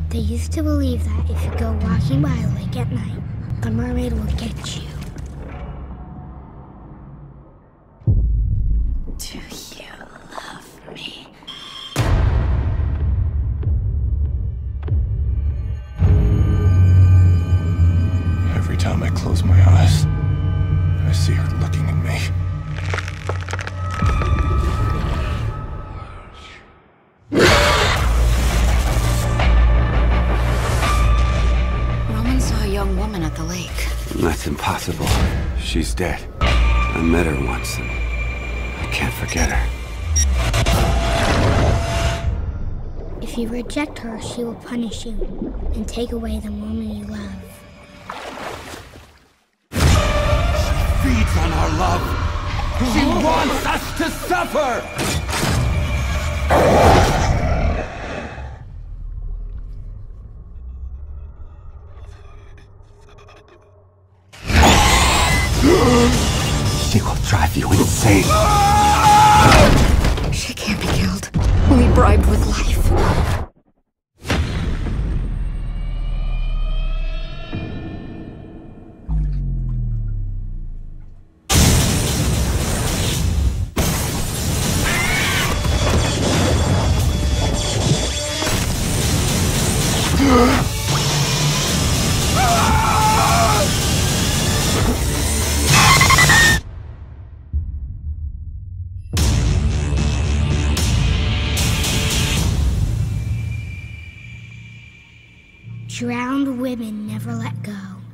They used to believe that if you go walking by a lake at night, the mermaid will get you. Do you love me? Every time I close my eyes, I see her looking at me. Roman saw a young woman at the lake. That's impossible. She's dead. I met her once, and I can't forget her. If you reject her, she will punish you and take away the woman you love. Feeds on our love. She wants us to suffer! She will drive you insane. She can't be killed. Only bribed with life. Drowned women never let go.